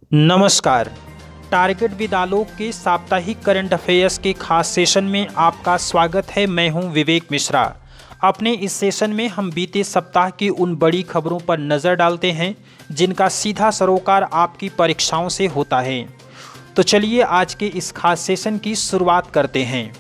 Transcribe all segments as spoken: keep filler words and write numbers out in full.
नमस्कार। Target with आलोक के साप्ताहिक करंट अफेयर्स के खास सेशन में आपका स्वागत है। मैं हूं विवेक मिश्रा। अपने इस सेशन में हम बीते सप्ताह की उन बड़ी खबरों पर नज़र डालते हैं जिनका सीधा सरोकार आपकी परीक्षाओं से होता है। तो चलिए आज के इस खास सेशन की शुरुआत करते हैं।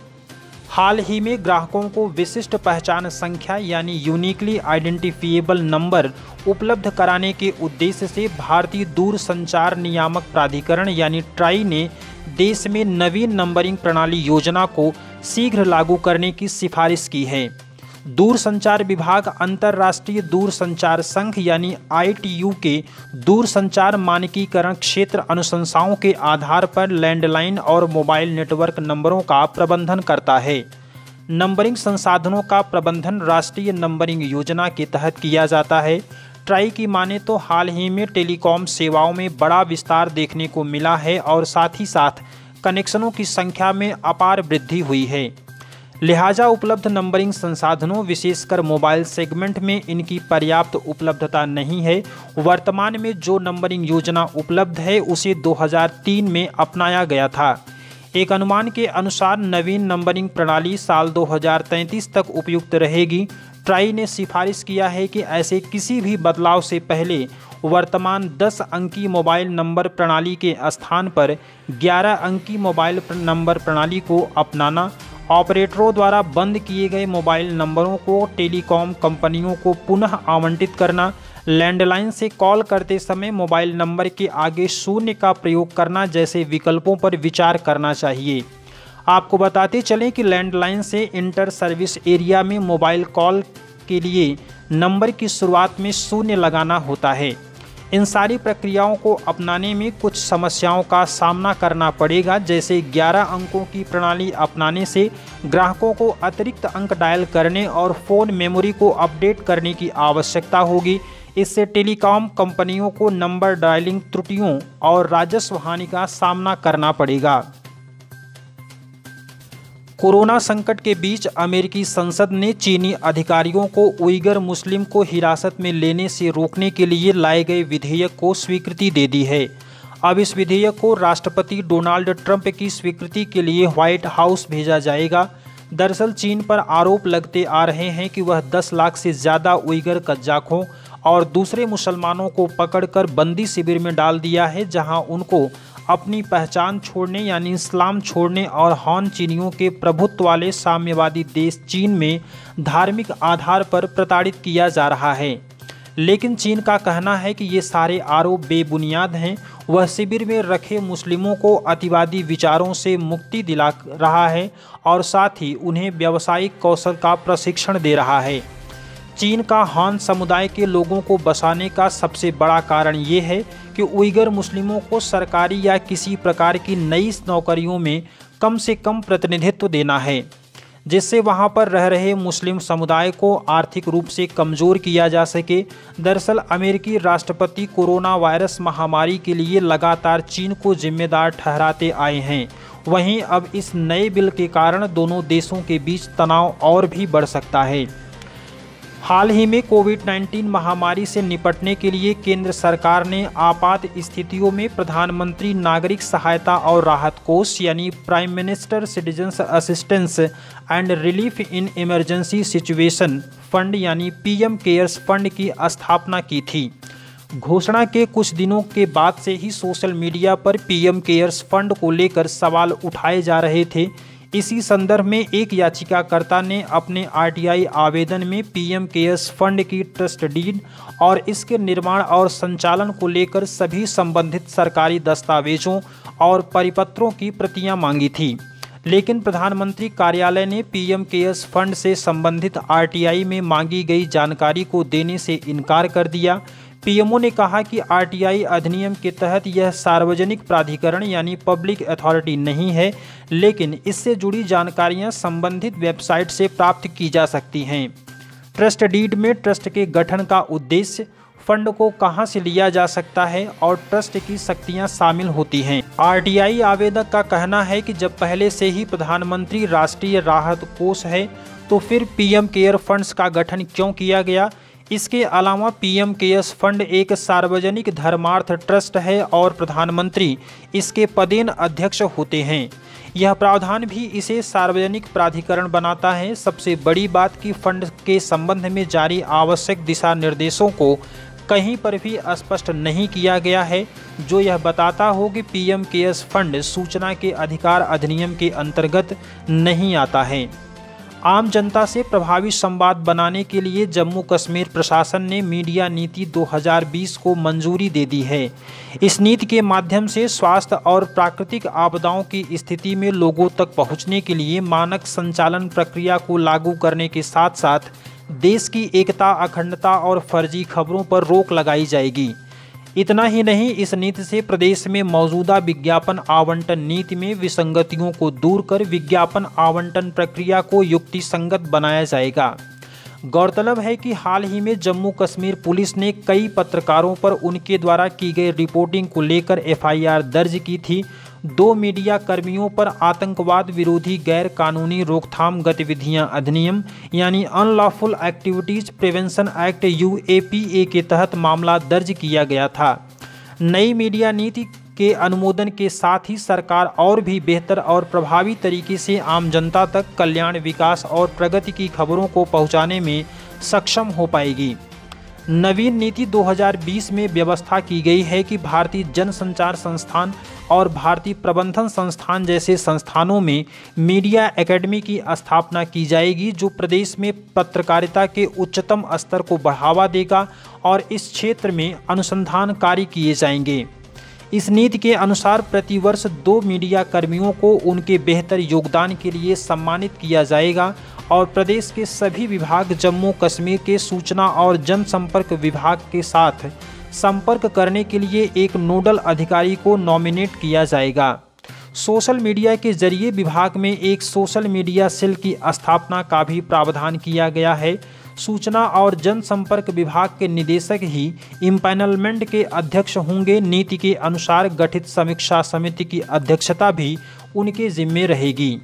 हाल ही में ग्राहकों को विशिष्ट पहचान संख्या यानी यूनिकली आइडेंटिफिएबल नंबर उपलब्ध कराने के उद्देश्य से भारतीय दूरसंचार नियामक प्राधिकरण यानी ट्राई ने देश में नवीन नंबरिंग प्रणाली योजना को शीघ्र लागू करने की सिफारिश की है। दूरसंचार विभाग अंतर्राष्ट्रीय दूरसंचार संघ यानी आई टी यू के दूरसंचार मानकीकरण क्षेत्र अनुशंसाओं के आधार पर लैंडलाइन और मोबाइल नेटवर्क नंबरों का प्रबंधन करता है। नंबरिंग संसाधनों का प्रबंधन राष्ट्रीय नंबरिंग योजना के तहत किया जाता है। ट्राई की माने तो हाल ही में टेलीकॉम सेवाओं में बड़ा विस्तार देखने को मिला है और साथ ही साथ कनेक्शनों की संख्या में अपार वृद्धि हुई है। लिहाजा उपलब्ध नंबरिंग संसाधनों विशेषकर मोबाइल सेगमेंट में इनकी पर्याप्त उपलब्धता नहीं है। वर्तमान में जो नंबरिंग योजना उपलब्ध है उसे दो हज़ार तीन में अपनाया गया था। एक अनुमान के अनुसार नवीन नंबरिंग प्रणाली साल दो हज़ार तैंतीस तक उपयुक्त रहेगी। ट्राई ने सिफारिश किया है कि ऐसे किसी भी बदलाव से पहले वर्तमान दस अंकी मोबाइल नंबर प्रणाली के स्थान पर ग्यारह अंकी मोबाइल नंबर प्रणाली को अपनाना, ऑपरेटरों द्वारा बंद किए गए मोबाइल नंबरों को टेलीकॉम कंपनियों को पुनः आवंटित करना, लैंडलाइन से कॉल करते समय मोबाइल नंबर के आगे शून्य का प्रयोग करना जैसे विकल्पों पर विचार करना चाहिए। आपको बताते चलें कि लैंडलाइन से इंटर सर्विस एरिया में मोबाइल कॉल के लिए नंबर की शुरुआत में शून्य लगाना होता है। इन सारी प्रक्रियाओं को अपनाने में कुछ समस्याओं का सामना करना पड़ेगा, जैसे ग्यारह अंकों की प्रणाली अपनाने से ग्राहकों को अतिरिक्त अंक डायल करने और फ़ोन मेमोरी को अपडेट करने की आवश्यकता होगी। इससे टेलीकॉम कंपनियों को नंबर डायलिंग त्रुटियों और राजस्व हानि का सामना करना पड़ेगा। कोरोना संकट के बीच अमेरिकी संसद ने चीनी अधिकारियों को उइगर मुस्लिम को हिरासत में लेने से रोकने के लिए लाए गए विधेयक को स्वीकृति दे दी है। अब इस विधेयक को राष्ट्रपति डोनाल्ड ट्रंप की स्वीकृति के लिए व्हाइट हाउस भेजा जाएगा। दरअसल चीन पर आरोप लगते आ रहे हैं कि वह दस लाख से ज़्यादा उइगर कज़ाकों और दूसरे मुसलमानों को पकड़कर बंदी शिविर में डाल दिया है, जहां उनको अपनी पहचान छोड़ने यानी इस्लाम छोड़ने और हान चीनियों के प्रभुत्व वाले साम्यवादी देश चीन में धार्मिक आधार पर प्रताड़ित किया जा रहा है। लेकिन चीन का कहना है कि ये सारे आरोप बेबुनियाद हैं। वह शिविर में रखे मुस्लिमों को अतिवादी विचारों से मुक्ति दिला रहा है और साथ ही उन्हें व्यावसायिक कौशल का प्रशिक्षण दे रहा है। चीन का हान समुदाय के लोगों को बसाने का सबसे बड़ा कारण ये है कि उइगर मुस्लिमों को सरकारी या किसी प्रकार की नई नौकरियों में कम से कम प्रतिनिधित्व देना है, जिससे वहां पर रह रहे मुस्लिम समुदाय को आर्थिक रूप से कमज़ोर किया जा सके। दरअसल अमेरिकी राष्ट्रपति कोरोना वायरस महामारी के लिए लगातार चीन को जिम्मेदार ठहराते आए हैं। वहीं अब इस नए बिल के कारण दोनों देशों के बीच तनाव और भी बढ़ सकता है। हाल ही में कोविड उन्नीस महामारी से निपटने के लिए केंद्र सरकार ने आपात स्थितियों में प्रधानमंत्री नागरिक सहायता और राहत कोष यानी prime minister citizens assistance and relief in emergency situation fund यानी पी एम केयर्स फंड की स्थापना की थी। घोषणा के कुछ दिनों के बाद से ही सोशल मीडिया पर पी एम केयर्स फंड को लेकर सवाल उठाए जा रहे थे। इसी संदर्भ में एक याचिकाकर्ता ने अपने आर टी आई आवेदन में पी एम केयर्स फंड की ट्रस्ट डीड और इसके निर्माण और संचालन को लेकर सभी संबंधित सरकारी दस्तावेजों और परिपत्रों की प्रतियां मांगी थी। लेकिन प्रधानमंत्री कार्यालय ने पी एम केयर्स फंड से संबंधित आर टी आई में मांगी गई जानकारी को देने से इनकार कर दिया। पी एम ओ ने कहा कि आर टी आई अधिनियम के तहत यह सार्वजनिक प्राधिकरण यानी पब्लिक अथॉरिटी नहीं है, लेकिन इससे जुड़ी जानकारियां संबंधित वेबसाइट से प्राप्त की जा सकती हैं। ट्रस्ट डीड में ट्रस्ट के गठन का उद्देश्य, फंड को कहां से लिया जा सकता है और ट्रस्ट की शक्तियां शामिल होती हैं। आर टी आई आवेदक का कहना है कि जब पहले से ही प्रधानमंत्री राष्ट्रीय राहत कोष है तो फिर पी एम केयर फंड्स का गठन क्यों किया गया। इसके अलावा पीएम केयर्स फंड एक सार्वजनिक धर्मार्थ ट्रस्ट है और प्रधानमंत्री इसके पदेन अध्यक्ष होते हैं। यह प्रावधान भी इसे सार्वजनिक प्राधिकरण बनाता है। सबसे बड़ी बात कि फंड के संबंध में जारी आवश्यक दिशा निर्देशों को कहीं पर भी स्पष्ट नहीं किया गया है, जो यह बताता हो कि पीएम केयर्स फंड सूचना के अधिकार अधिनियम के अंतर्गत नहीं आता है। आम जनता से प्रभावी संवाद बनाने के लिए जम्मू कश्मीर प्रशासन ने मीडिया नीति दो हज़ार बीस को मंजूरी दे दी है। इस नीति के माध्यम से स्वास्थ्य और प्राकृतिक आपदाओं की स्थिति में लोगों तक पहुंचने के लिए मानक संचालन प्रक्रिया को लागू करने के साथ साथ देश की एकता, अखंडता और फर्जी खबरों पर रोक लगाई जाएगी। इतना ही नहीं, इस नीति से प्रदेश में मौजूदा विज्ञापन आवंटन नीति में विसंगतियों को दूर कर विज्ञापन आवंटन प्रक्रिया को युक्तिसंगत बनाया जाएगा। गौरतलब है कि हाल ही में जम्मू कश्मीर पुलिस ने कई पत्रकारों पर उनके द्वारा की गई रिपोर्टिंग को लेकर एफआईआर दर्ज की थी। दो मीडिया कर्मियों पर आतंकवाद विरोधी गैर कानूनी रोकथाम गतिविधियां अधिनियम यानी unlawful activities prevention act UAPA के तहत मामला दर्ज किया गया था। नई मीडिया नीति के अनुमोदन के साथ ही सरकार और भी बेहतर और प्रभावी तरीके से आम जनता तक कल्याण, विकास और प्रगति की खबरों को पहुंचाने में सक्षम हो पाएगी। नवीन नीति दो हज़ार बीस में व्यवस्था की गई है कि भारतीय जनसंचार संस्थान और भारतीय प्रबंधन संस्थान जैसे संस्थानों में मीडिया एकेडमी की स्थापना की जाएगी, जो प्रदेश में पत्रकारिता के उच्चतम स्तर को बढ़ावा देगा और इस क्षेत्र में अनुसंधान कार्य किए जाएंगे। इस नीति के अनुसार प्रतिवर्ष दो मीडिया कर्मियों को उनके बेहतर योगदान के लिए सम्मानित किया जाएगा और प्रदेश के सभी विभाग जम्मू कश्मीर के सूचना और जनसंपर्क विभाग के साथ संपर्क करने के लिए एक नोडल अधिकारी को नॉमिनेट किया जाएगा। सोशल मीडिया के जरिए विभाग में एक सोशल मीडिया सेल की स्थापना का भी प्रावधान किया गया है। सूचना और जनसंपर्क विभाग के निदेशक ही इम्पैनलमेंट के अध्यक्ष होंगे। नीति के अनुसार गठित समीक्षा समिति की अध्यक्षता भी उनके जिम्मे रहेगी।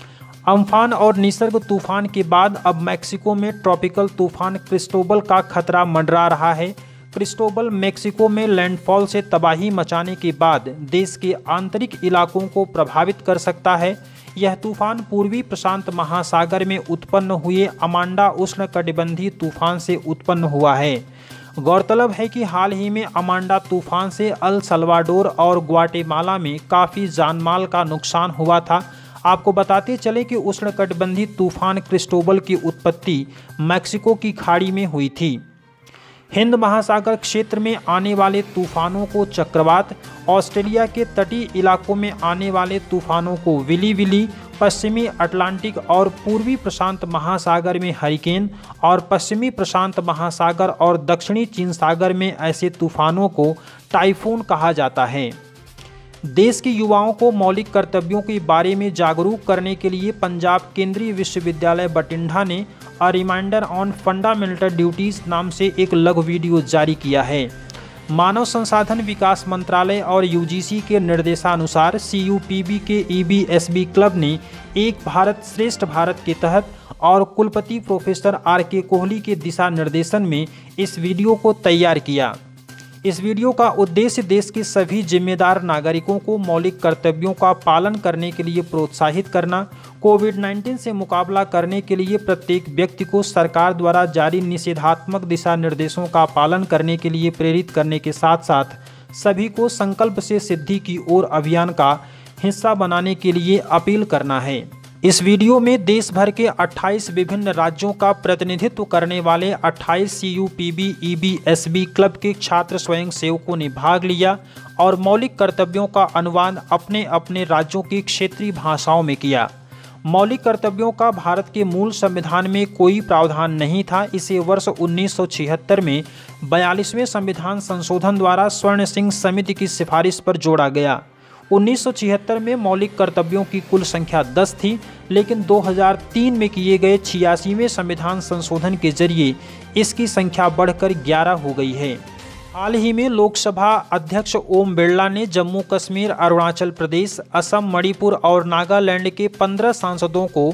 अम्फान और निसर्ग तूफान के बाद अब मैक्सिको में ट्रॉपिकल तूफान क्रिस्टोबल का खतरा मंडरा रहा है। क्रिस्टोबल मैक्सिको में लैंडफॉल से तबाही मचाने के बाद देश के आंतरिक इलाकों को प्रभावित कर सकता है। यह तूफान पूर्वी प्रशांत महासागर में उत्पन्न हुए अमांडा उष्णकटिबंधीय तूफान से उत्पन्न हुआ है। गौरतलब है कि हाल ही में अमांडा तूफान से अल सल्वाडोर और ग्वाटेमाला में काफ़ी जानमाल का नुकसान हुआ था। आपको बताते चले कि उष्णकटिबंधीय तूफान क्रिस्टोबल की उत्पत्ति मैक्सिको की खाड़ी में हुई थी। हिंद महासागर क्षेत्र में आने वाले तूफानों को चक्रवात, ऑस्ट्रेलिया के तटीय इलाकों में आने वाले तूफानों को विली विली, पश्चिमी अटलांटिक और पूर्वी प्रशांत महासागर में हरिकेन और पश्चिमी प्रशांत महासागर और दक्षिणी चीन सागर में ऐसे तूफानों को टाइफून कहा जाता है। देश के युवाओं को मौलिक कर्तव्यों के बारे में जागरूक करने के लिए पंजाब केंद्रीय विश्वविद्यालय बठिंडा ने a reminder on fundamental duties नाम से एक लघु वीडियो जारी किया है। मानव संसाधन विकास मंत्रालय और यूजीसी के निर्देशानुसार सीयूपीबी के ईबीएसबी क्लब ने एक भारत श्रेष्ठ भारत के तहत और कुलपति प्रोफेसर आर के कोहली के दिशा निर्देशन में इस वीडियो को तैयार किया। इस वीडियो का उद्देश्य देश के सभी जिम्मेदार नागरिकों को मौलिक कर्तव्यों का पालन करने के लिए प्रोत्साहित करना, कोविड उन्नीस से मुकाबला करने के लिए प्रत्येक व्यक्ति को सरकार द्वारा जारी निषेधात्मक दिशा निर्देशों का पालन करने के लिए प्रेरित करने के साथ साथ सभी को संकल्प से सिद्धि की ओर अभियान का हिस्सा बनाने के लिए अपील करना है। इस वीडियो में देश भर के अट्ठाईस विभिन्न राज्यों का प्रतिनिधित्व करने वाले अट्ठाईस सीयूपीबी ईबीएसबी क्लब के छात्र स्वयं सेवकों ने भाग लिया और मौलिक कर्तव्यों का अनुवाद अपने अपने राज्यों की क्षेत्रीय भाषाओं में किया। मौलिक कर्तव्यों का भारत के मूल संविधान में कोई प्रावधान नहीं था। इसे वर्ष उन्नीस सौ छिहत्तर में बयालीसवें संविधान संशोधन द्वारा स्वर्ण सिंह समिति की सिफारिश पर जोड़ा गया। उन्नीस सौ छिहत्तर में मौलिक कर्तव्यों की कुल संख्या दस थी, लेकिन दो हज़ार तीन में किए गए छियासीवें संविधान संशोधन के जरिए इसकी संख्या बढ़कर ग्यारह हो गई है। हाल ही में लोकसभा अध्यक्ष ओम बिरला ने जम्मू कश्मीर, अरुणाचल प्रदेश, असम, मणिपुर और नागालैंड के पंद्रह सांसदों को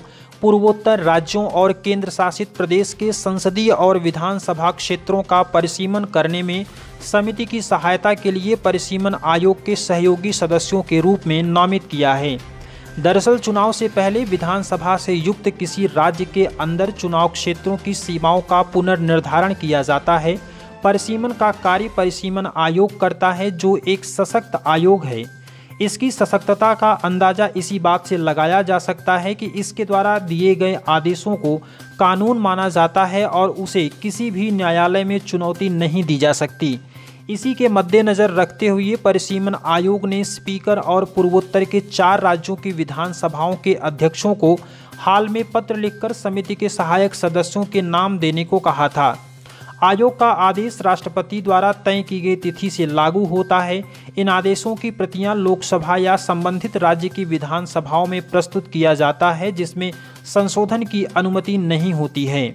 पूर्वोत्तर राज्यों और केंद्र शासित प्रदेश के संसदीय और विधानसभा क्षेत्रों का परिसीमन करने में समिति की सहायता के लिए परिसीमन आयोग के सहयोगी सदस्यों के रूप में नामित किया है। दरअसल चुनाव से पहले विधानसभा से युक्त किसी राज्य के अंदर चुनाव क्षेत्रों की सीमाओं का पुनर्निर्धारण किया जाता है। परिसीमन का कार्य परिसीमन आयोग करता है, जो एक सशक्त आयोग है। इसकी सशक्तता का अंदाजा इसी बात से लगाया जा सकता है कि इसके द्वारा दिए गए आदेशों को कानून माना जाता है और उसे किसी भी न्यायालय में चुनौती नहीं दी जा सकती। इसी के मद्देनज़र रखते हुए परिसीमन आयोग ने स्पीकर और पूर्वोत्तर के चार राज्यों की विधानसभाओं के अध्यक्षों को हाल में पत्र लिखकर समिति के सहायक सदस्यों के नाम देने को कहा था। आयोग का आदेश राष्ट्रपति द्वारा तय की गई तिथि से लागू होता है। इन आदेशों की प्रतियां लोकसभा या संबंधित राज्य की विधानसभाओं में प्रस्तुत किया जाता है, जिसमें संशोधन की अनुमति नहीं होती है।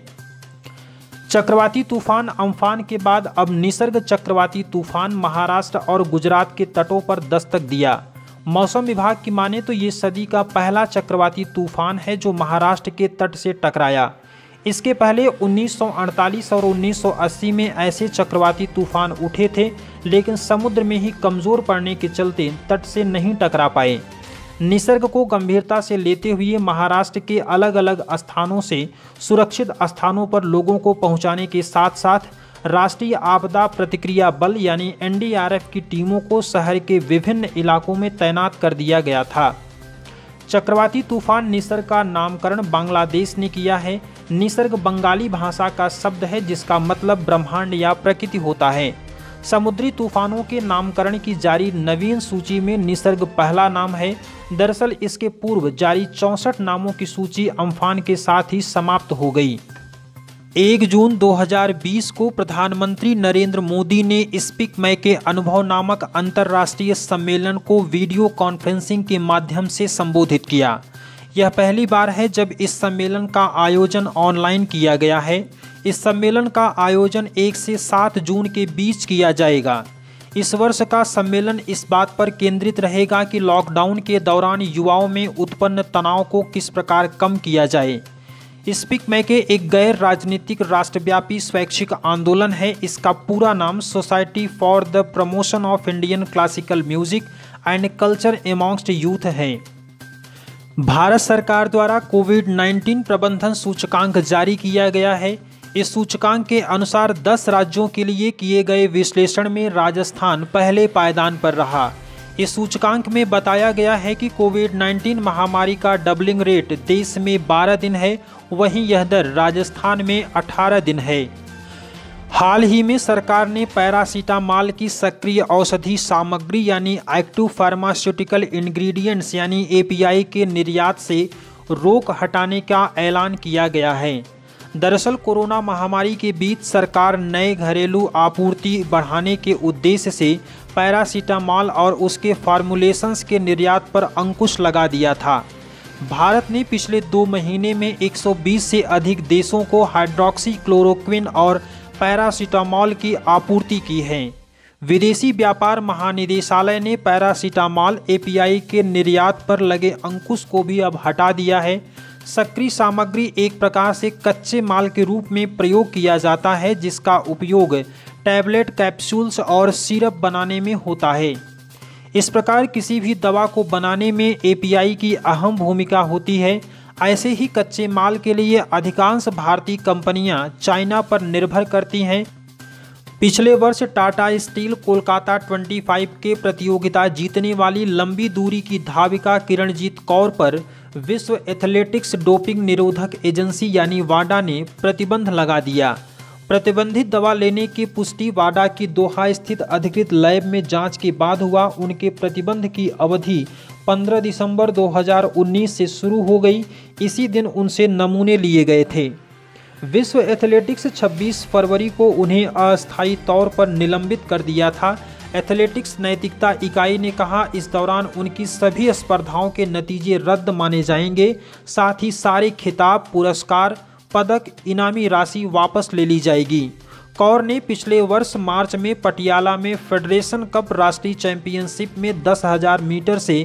चक्रवाती तूफान अम्फान के बाद अब निसर्ग चक्रवाती तूफान महाराष्ट्र और गुजरात के तटों पर दस्तक दिया। मौसम विभाग की माने तो ये सदी का पहला चक्रवाती तूफान है जो महाराष्ट्र के तट से टकराया। इसके पहले उन्नीस सौ अड़तालीस और उन्नीस सौ अस्सी में ऐसे चक्रवाती तूफान उठे थे, लेकिन समुद्र में ही कमज़ोर पड़ने के चलते तट से नहीं टकरा पाए। निसर्ग को गंभीरता से लेते हुए महाराष्ट्र के अलग अलग स्थानों से सुरक्षित स्थानों पर लोगों को पहुंचाने के साथ साथ राष्ट्रीय आपदा प्रतिक्रिया बल यानी एन डी आर एफ की टीमों को शहर के विभिन्न इलाकों में तैनात कर दिया गया था। चक्रवाती तूफान निसर्ग का नामकरण बांग्लादेश ने किया है। निसर्ग बंगाली भाषा का शब्द है जिसका मतलब ब्रह्मांड या प्रकृति होता है। समुद्री तूफानों के नामकरण की जारी नवीन सूची में निसर्ग पहला नाम है। दरअसल इसके पूर्व जारी चौंसठ नामों की सूची अम्फान के साथ ही समाप्त हो गई। एक जून दो हज़ार बीस को प्रधानमंत्री नरेंद्र मोदी ने स्पीक मै के अनुभव नामक अंतर्राष्ट्रीय सम्मेलन को वीडियो कॉन्फ्रेंसिंग के माध्यम से संबोधित किया। यह पहली बार है जब इस सम्मेलन का आयोजन ऑनलाइन किया गया है। इस सम्मेलन का आयोजन एक से सात जून के बीच किया जाएगा। इस वर्ष का सम्मेलन इस बात पर केंद्रित रहेगा कि लॉकडाउन के दौरान युवाओं में उत्पन्न तनाव को किस प्रकार कम किया जाए। स्पीक मै के एक गैर राजनीतिक राष्ट्रव्यापी स्वैच्छिक आंदोलन है। इसका पूरा नाम society for the promotion of Indian classical music and culture amongst youth है। भारत सरकार द्वारा कोविड नाइन्टीन प्रबंधन सूचकांक जारी किया गया है। इस सूचकांक के अनुसार दस राज्यों के लिए किए गए विश्लेषण में राजस्थान पहले पायदान पर रहा। इस सूचकांक में बताया गया है कि कोविड नाइन्टीन महामारी का डबलिंग रेट देश में बारह दिन है, वहीं यह दर राजस्थान में अठारह दिन है। हाल ही में सरकार ने पैरासीटामॉल की सक्रिय औषधि सामग्री यानी एक्टिव फार्मास्यूटिकल इंग्रेडिएंट्स यानी ए पी आई के निर्यात से रोक हटाने का ऐलान किया गया है। दरअसल कोरोना महामारी के बीच सरकार नए घरेलू आपूर्ति बढ़ाने के उद्देश्य से पैरासीटामॉल और उसके फार्मूलेशंस के निर्यात पर अंकुश लगा दिया था। भारत ने पिछले दो महीने में एक सौ बीस से अधिक देशों को हाइड्रोक्सी क्लोरोक्विन और पैरासीटामॉल की आपूर्ति की है। विदेशी व्यापार महानिदेशालय ने पैरासीटामॉल ए पी आई के निर्यात पर लगे अंकुश को भी अब हटा दिया है। सक्रिय सामग्री एक प्रकार से कच्चे माल के रूप में प्रयोग किया जाता है, जिसका उपयोग टैबलेट, कैप्सूल्स और सिरप बनाने में होता है। इस प्रकार किसी भी दवा को बनाने में ए पी आई की अहम भूमिका होती है। ऐसे ही कच्चे माल के लिए अधिकांश भारतीय कंपनियां चाइना पर निर्भर करती हैं। पिछले वर्ष टाटा स्टील कोलकाता पच्चीस के प्रतियोगिता जीतने वाली लंबी दूरी की धाविका किरणजीत कौर पर विश्व एथलेटिक्स डोपिंग निरोधक एजेंसी यानी वाडा ने प्रतिबंध लगा दिया। प्रतिबंधित दवा लेने की पुष्टि वाडा की दोहा स्थित अधिकृत लैब में जांच के बाद हुआ। उनके प्रतिबंध की अवधि पंद्रह दिसंबर दो हज़ार उन्नीस से शुरू हो गई। इसी दिन उनसे नमूने लिए गए थे। विश्व एथलेटिक्स छब्बीस फरवरी को उन्हें अस्थायी तौर पर निलंबित कर दिया था। एथलेटिक्स नैतिकता इकाई ने कहा इस दौरान उनकी सभी स्पर्धाओं के नतीजे रद्द माने जाएंगे, साथ ही सारे खिताब, पुरस्कार, पदक, इनामी राशि वापस ले ली जाएगी। कौर ने पिछले वर्ष मार्च में पटियाला में फेडरेशन कप राष्ट्रीय चैंपियनशिप में दस हज़ार मीटर से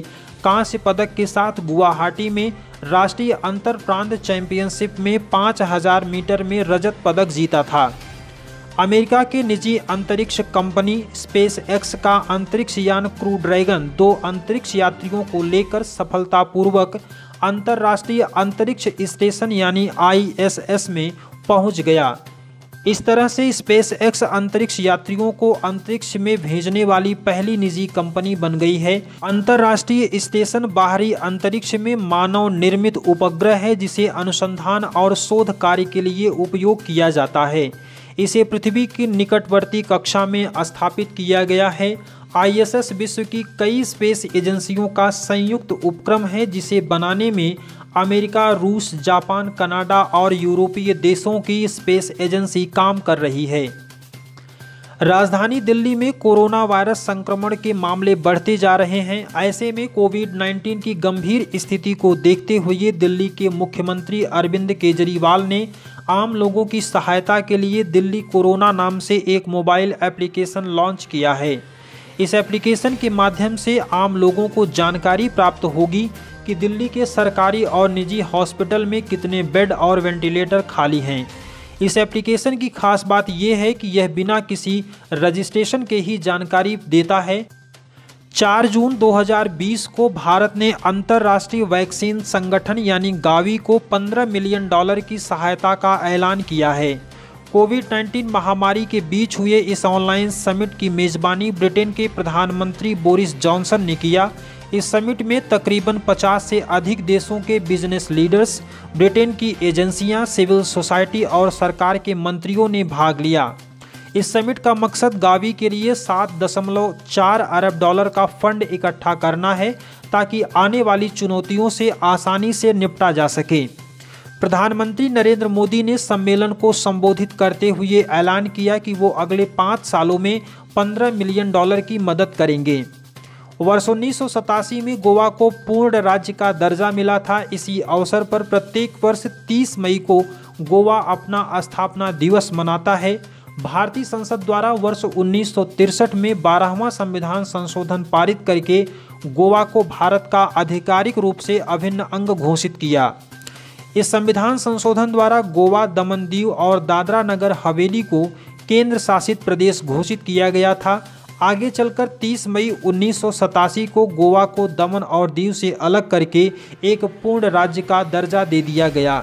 कांस्य पदक के साथ गुवाहाटी में राष्ट्रीय अंतर प्रांत चैंपियनशिप में पाँच हज़ार मीटर में रजत पदक जीता था। अमेरिका के निजी अंतरिक्ष कंपनी स्पेस एक्स का अंतरिक्ष यान क्रू ड्रैगन दो अंतरिक्ष यात्रियों को लेकर सफलतापूर्वक अंतर्राष्ट्रीय अंतरिक्ष स्टेशन यानी आई एस एस में पहुंच गया। इस तरह से स्पेस एक्स अंतरिक्ष यात्रियों को अंतरिक्ष में भेजने वाली पहली निजी कंपनी बन गई है। अंतर्राष्ट्रीय स्टेशन बाहरी अंतरिक्ष में मानव निर्मित उपग्रह है जिसे अनुसंधान और शोध कार्य के लिए उपयोग किया जाता है। इसे पृथ्वी की निकटवर्ती कक्षा में स्थापित किया गया है। आई एस एस विश्व की कई स्पेस एजेंसियों का संयुक्त उपक्रम है जिसे बनाने में अमेरिका, रूस, जापान, कनाडा और यूरोपीय देशों की स्पेस एजेंसी काम कर रही है। राजधानी दिल्ली में कोरोना वायरस संक्रमण के मामले बढ़ते जा रहे हैं। ऐसे में कोविड उन्नीस की गंभीर स्थिति को देखते हुए दिल्ली के मुख्यमंत्री अरविंद केजरीवाल ने आम लोगों की सहायता के लिए दिल्ली कोरोना नाम से एक मोबाइल एप्लीकेशन लॉन्च किया है। इस एप्लीकेशन के माध्यम से आम लोगों को जानकारी प्राप्त होगी कि दिल्ली के सरकारी और निजी हॉस्पिटल में कितने बेड और वेंटिलेटर खाली हैं। इस एप्लीकेशन की खास बात यह है कि यह बिना किसी रजिस्ट्रेशन के ही जानकारी देता है। चार जून दो हज़ार बीस को भारत ने अंतर्राष्ट्रीय वैक्सीन संगठन यानी गावी को पंद्रह मिलियन डॉलर की सहायता का ऐलान किया है। कोविड उन्नीस महामारी के बीच हुए इस ऑनलाइन समिट की मेजबानी ब्रिटेन के प्रधानमंत्री बोरिस जॉनसन ने किया। इस समिट में तकरीबन पचास से अधिक देशों के बिजनेस लीडर्स, ब्रिटेन की एजेंसियां, सिविल सोसाइटी और सरकार के मंत्रियों ने भाग लिया। इस समिट का मकसद गावी के लिए सात दशमलव चार अरब डॉलर का फंड इकट्ठा करना है ताकि आने वाली चुनौतियों से आसानी से निपटा जा सके। प्रधानमंत्री नरेंद्र मोदी ने सम्मेलन को संबोधित करते हुए ऐलान किया कि वो अगले पाँच सालों में पंद्रह मिलियन डॉलर की मदद करेंगे। वर्ष उन्नीस सौ सतासी में गोवा को पूर्ण राज्य का दर्जा मिला था। इसी अवसर पर प्रत्येक वर्ष तीस मई को गोवा अपना स्थापना दिवस मनाता है। भारतीय संसद द्वारा वर्ष उन्नीस सौ तिरसठ में बारहवां संविधान संशोधन पारित करके गोवा को भारत का आधिकारिक रूप से अभिन्न अंग घोषित किया। इस संविधान संशोधन द्वारा गोवा, दमन दीव और दादरा नगर हवेली को केंद्र शासित प्रदेश घोषित किया गया था। आगे चलकर तीस मई उन्नीस सौ सतासी को गोवा को दमन और दीव से अलग करके एक पूर्ण राज्य का दर्जा दे दिया गया।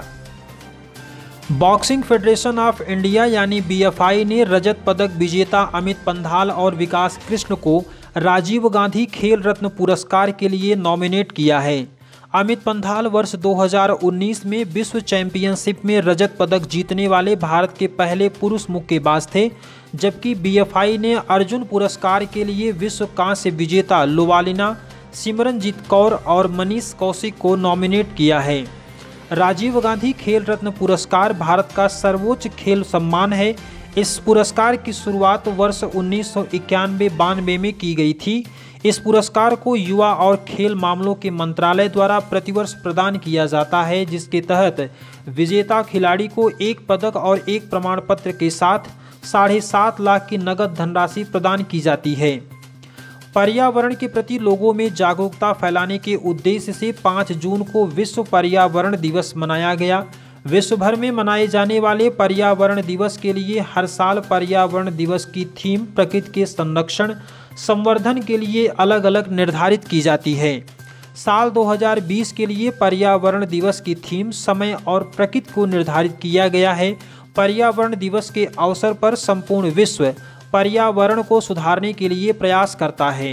बॉक्सिंग फेडरेशन ऑफ इंडिया यानी बी एफ आई ने रजत पदक विजेता अमित पंघाल और विकास कृष्ण को राजीव गांधी खेल रत्न पुरस्कार के लिए नॉमिनेट किया है। अमित पंघाल वर्ष दो हज़ार उन्नीस में विश्व चैंपियनशिप में रजत पदक जीतने वाले भारत के पहले पुरुष मुक्केबाज थे, जबकि बी एफ आई ने अर्जुन पुरस्कार के लिए विश्व कांस्य विजेता लोवालिना, सिमरनजीत कौर और मनीष कौशिक को नॉमिनेट किया है। राजीव गांधी खेल रत्न पुरस्कार भारत का सर्वोच्च खेल सम्मान है। इस पुरस्कार की शुरुआत वर्ष उन्नीस सौ इक्यानवे बानवे में की गई थी। इस पुरस्कार को युवा और खेल मामलों के मंत्रालय द्वारा प्रतिवर्ष प्रदान किया जाता है, जिसके तहत विजेता खिलाड़ी को एक पदक और एक प्रमाण पत्र के साथ साढ़े सात लाख की नगद धनराशि प्रदान की जाती है। पर्यावरण के प्रति लोगों में जागरूकता फैलाने के उद्देश्य से पाँच जून को विश्व पर्यावरण दिवस मनाया गया। विश्व भर में मनाए जाने वाले पर्यावरण दिवस के लिए हर साल पर्यावरण दिवस की थीम प्रकृति के संरक्षण संवर्धन के लिए अलग अलग निर्धारित की जाती है। साल दो हज़ार बीस के लिए पर्यावरण दिवस की थीम समय और प्रकृति को निर्धारित किया गया है। पर्यावरण दिवस के अवसर पर संपूर्ण विश्व पर्यावरण को सुधारने के लिए प्रयास करता है।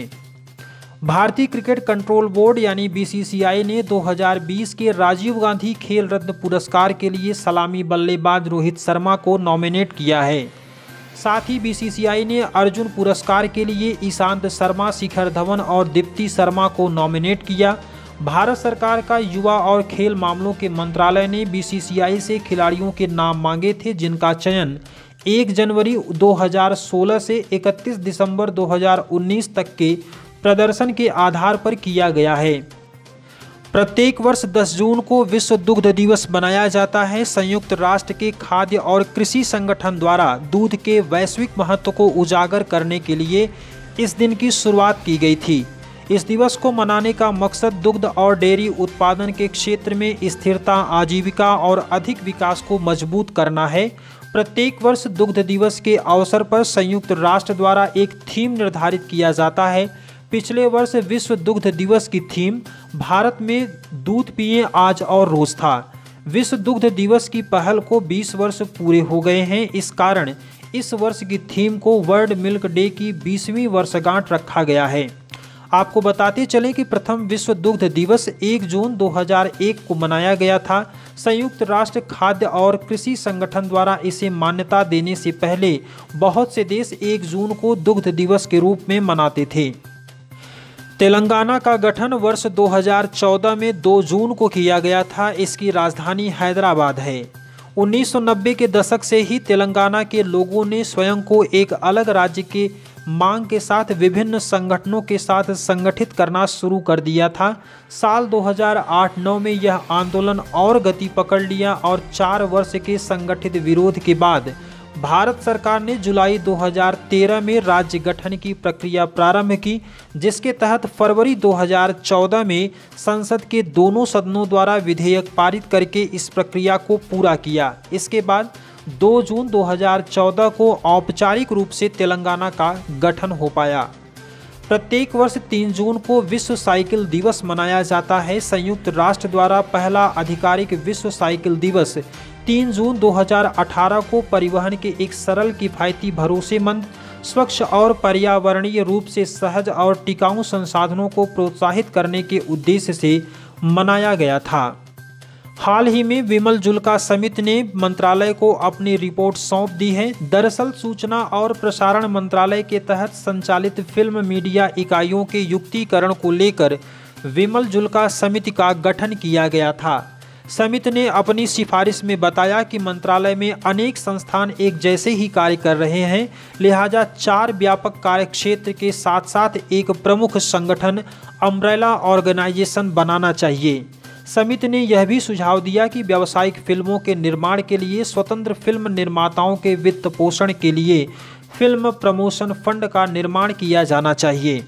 भारतीय क्रिकेट कंट्रोल बोर्ड यानी बी सी सी आई ने दो हज़ार बीस के राजीव गांधी खेल रत्न पुरस्कार के लिए सलामी बल्लेबाज रोहित शर्मा को नॉमिनेट किया है। साथ ही बी सी सी आई ने अर्जुन पुरस्कार के लिए ईशांत शर्मा, शिखर धवन और दीप्ति शर्मा को नॉमिनेट किया। भारत सरकार का युवा और खेल मामलों के मंत्रालय ने बी सी सी आई से खिलाड़ियों के नाम मांगे थे, जिनका चयन एक जनवरी दो हज़ार सोलह से इकतीस दिसंबर दो हज़ार उन्नीस तक के प्रदर्शन के आधार पर किया गया है। प्रत्येक वर्ष दस जून को विश्व दुग्ध दिवस मनाया जाता है। संयुक्त राष्ट्र के खाद्य और कृषि संगठन द्वारा दूध के वैश्विक महत्व को उजागर करने के लिए इस दिन की शुरुआत की गई थी। इस दिवस को मनाने का मकसद दुग्ध और डेयरी उत्पादन के क्षेत्र में स्थिरता, आजीविका और अधिक विकास को मजबूत करना है। प्रत्येक वर्ष दुग्ध दिवस के अवसर पर संयुक्त राष्ट्र द्वारा एक थीम निर्धारित किया जाता है। पिछले वर्ष विश्व दुग्ध दिवस की थीम भारत में दूध पिएं आज और रोज था। विश्व दुग्ध दिवस की पहल को बीस वर्ष पूरे हो गए हैं। इस कारण इस वर्ष की थीम को वर्ल्ड मिल्क डे की बीसवीं वर्षगांठ रखा गया है। आपको बताते चलें कि प्रथम विश्व दुग्ध दिवस एक जून दो हज़ार एक को मनाया गया था। संयुक्त राष्ट्र खाद्य और कृषि संगठन द्वारा इसे मान्यता देने से पहले बहुत से देश एक जून को दुग्ध दिवस के रूप में मनाते थे। तेलंगाना का गठन वर्ष दो हज़ार चौदह में दो जून को किया गया था। इसकी राजधानी हैदराबाद है। उन्नीस सौ नब्बे के दशक से ही तेलंगाना के लोगों ने स्वयं को एक अलग राज्य के मांग के साथ विभिन्न संगठनों के साथ संगठित करना शुरू कर दिया था। साल दो हज़ार आठ नौ में यह आंदोलन और गति पकड़ लिया और चार वर्ष के संगठित विरोध के बाद भारत सरकार ने जुलाई दो हज़ार तेरह में राज्य गठन की प्रक्रिया प्रारंभ की, जिसके तहत फरवरी दो हज़ार चौदह में संसद के दोनों सदनों द्वारा विधेयक पारित करके इस प्रक्रिया को पूरा किया। इसके बाद दो जून दो हज़ार चौदह को औपचारिक रूप से तेलंगाना का गठन हो पाया। प्रत्येक वर्ष तीन जून को विश्व साइकिल दिवस मनाया जाता है। संयुक्त राष्ट्र द्वारा पहला आधिकारिक विश्व साइकिल दिवस तीन जून दो हज़ार अठारह को परिवहन के एक सरल, किफ़ायती, भरोसेमंद, स्वच्छ और पर्यावरणीय रूप से सहज और टिकाऊ संसाधनों को प्रोत्साहित करने के उद्देश्य से मनाया गया था। हाल ही में विमल जुल्का समिति ने मंत्रालय को अपनी रिपोर्ट सौंप दी है। दरअसल सूचना और प्रसारण मंत्रालय के तहत संचालित फिल्म मीडिया इकाइयों के युक्तिकरण को लेकर विमल जुल्का समिति का गठन किया गया था। समिति ने अपनी सिफारिश में बताया कि मंत्रालय में अनेक संस्थान एक जैसे ही कार्य कर रहे हैं, लिहाजा चार व्यापक कार्यक्षेत्र के साथ साथ एक प्रमुख संगठन, अम्ब्रेला ऑर्गेनाइजेशन बनाना चाहिए। समिति ने यह भी सुझाव दिया कि व्यावसायिक फिल्मों के निर्माण के लिए स्वतंत्र फिल्म निर्माताओं के वित्त पोषण के लिए फिल्म प्रमोशन फंड का निर्माण किया जाना चाहिए।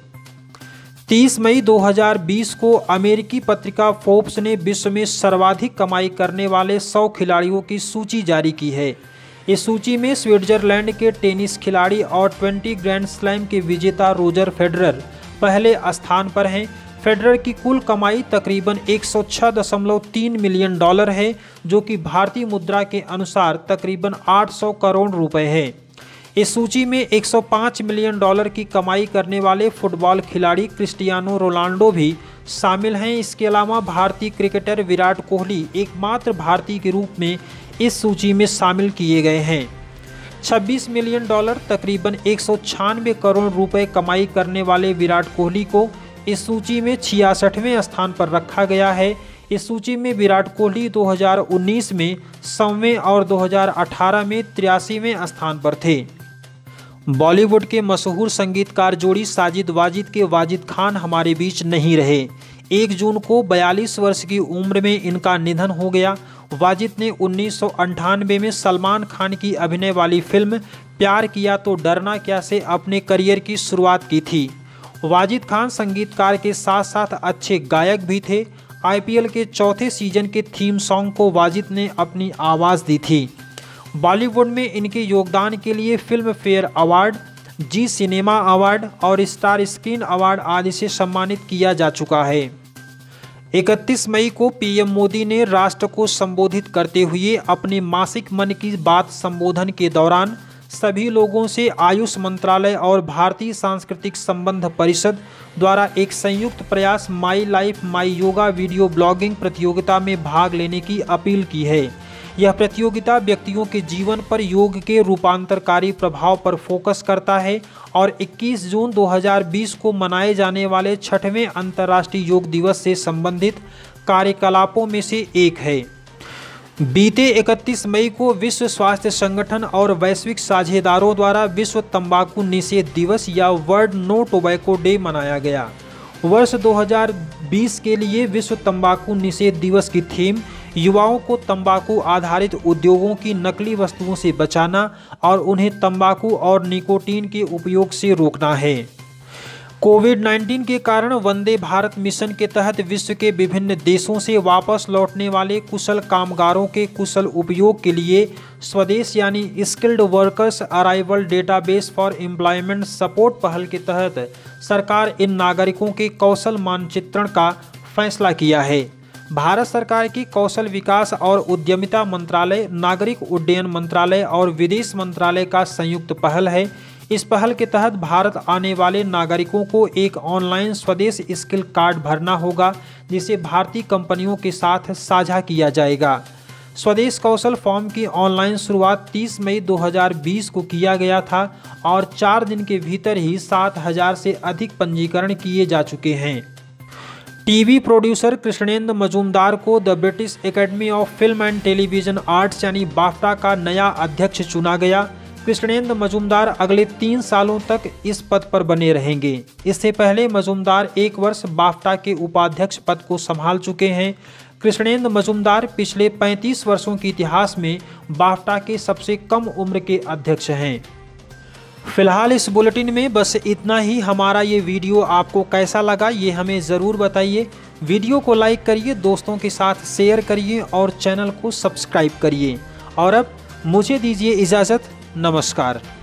तीस मई दो हज़ार बीस को अमेरिकी पत्रिका फोर्ब्स ने विश्व में सर्वाधिक कमाई करने वाले सौ खिलाड़ियों की सूची जारी की है। इस सूची में स्विट्जरलैंड के टेनिस खिलाड़ी और बीस ग्रैंड स्लैम के विजेता रोजर फेडरर पहले स्थान पर हैं। फेडरर की कुल कमाई तकरीबन एक सौ छह दशमलव तीन मिलियन डॉलर है, जो कि भारतीय मुद्रा के अनुसार तकरीबन आठ सौ करोड़ रुपए है। इस सूची में एक सौ पाँच मिलियन डॉलर की कमाई करने वाले फुटबॉल खिलाड़ी क्रिस्टियानो रोनाल्डो भी शामिल हैं। इसके अलावा भारतीय क्रिकेटर विराट कोहली एकमात्र भारतीय के रूप में इस सूची में शामिल किए गए हैं। छब्बीस मिलियन डॉलर तकरीबन एक सौ छियानवे करोड़ रुपए कमाई करने वाले विराट कोहली को इस सूची में छियासठवें स्थान पर रखा गया है। इस सूची में विराट कोहली दो हज़ार उन्नीस में सौवें और दो हज़ार अठारह में तिरासीवें स्थान पर थे। बॉलीवुड के मशहूर संगीतकार जोड़ी साजिद वाजिद के वाजिद खान हमारे बीच नहीं रहे। एक जून को बयालीस वर्ष की उम्र में इनका निधन हो गया। वाजिद ने उन्नीस सौ अंठानवे में सलमान खान की अभिनय वाली फिल्म प्यार किया तो डरना क्या से अपने करियर की शुरुआत की थी। वाजिद खान संगीतकार के साथ साथ अच्छे गायक भी थे। आईपीएल के चौथे सीजन के थीम सॉन्ग को वाजिद ने अपनी आवाज़ दी थी। बॉलीवुड में इनके योगदान के लिए Filmfare award, Zee cinema award और स्टार स्क्रीन अवार्ड आदि से सम्मानित किया जा चुका है। इकतीस मई को पीएम मोदी ने राष्ट्र को संबोधित करते हुए अपने मासिक मन की बात संबोधन के दौरान सभी लोगों से आयुष मंत्रालय और भारतीय सांस्कृतिक संबंध परिषद द्वारा एक संयुक्त प्रयास my life my yoga video blogging प्रतियोगिता में भाग लेने की अपील की है। यह प्रतियोगिता व्यक्तियों के जीवन पर योग के रूपांतरकारी प्रभाव पर फोकस करता है और इक्कीस जून दो हज़ार बीस को मनाए जाने वाले छठवें अंतर्राष्ट्रीय योग दिवस से संबंधित कार्यकलापों में से एक है। बीते इकतीस मई को विश्व स्वास्थ्य संगठन और वैश्विक साझेदारों द्वारा विश्व तंबाकू निषेध दिवस या वर्ल्ड नो टोबैको डे मनाया गया। वर्ष दो हज़ार बीस के लिए विश्व तंबाकू निषेध दिवस की थीम युवाओं को तंबाकू आधारित उद्योगों की नकली वस्तुओं से बचाना और उन्हें तंबाकू और निकोटीन के उपयोग से रोकना है। कोविड नाइन्टीन के कारण वंदे भारत मिशन के तहत विश्व के विभिन्न देशों से वापस लौटने वाले कुशल कामगारों के कुशल उपयोग के लिए स्वदेश यानी skilled workers arrival database for employment support पहल के तहत सरकार इन नागरिकों के कौशल मानचित्रण का फैसला किया है। भारत सरकार की कौशल विकास और उद्यमिता मंत्रालय, नागरिक उड्डयन मंत्रालय और विदेश मंत्रालय का संयुक्त पहल है। इस पहल के तहत भारत आने वाले नागरिकों को एक ऑनलाइन स्वदेश स्किल कार्ड भरना होगा, जिसे भारतीय कंपनियों के साथ साझा किया जाएगा। स्वदेश कौशल फॉर्म की ऑनलाइन शुरुआत तीस मई दो हज़ार बीस को किया गया था और चार दिन के भीतर ही सात हज़ार से अधिक पंजीकरण किए जा चुके हैं। टीवी प्रोड्यूसर कृष्णेंद्र मजूमदार को the British academy of film and television arts यानी बाफ्टा का नया अध्यक्ष चुना गया। कृष्णेंद्र मजूमदार अगले तीन सालों तक इस पद पर बने रहेंगे। इससे पहले मजूमदार एक वर्ष बाफ्टा के उपाध्यक्ष पद को संभाल चुके हैं। कृष्णेंद्र मजूमदार पिछले पैंतीस वर्षों के इतिहास में बाफ्टा के सबसे कम उम्र के अध्यक्ष हैं। फिलहाल इस बुलेटिन में बस इतना ही। हमारा ये वीडियो आपको कैसा लगा ये हमें ज़रूर बताइए। वीडियो को लाइक करिए, दोस्तों के साथ शेयर करिए और चैनल को सब्सक्राइब करिए। और अब मुझे दीजिए इजाज़त। नमस्कार।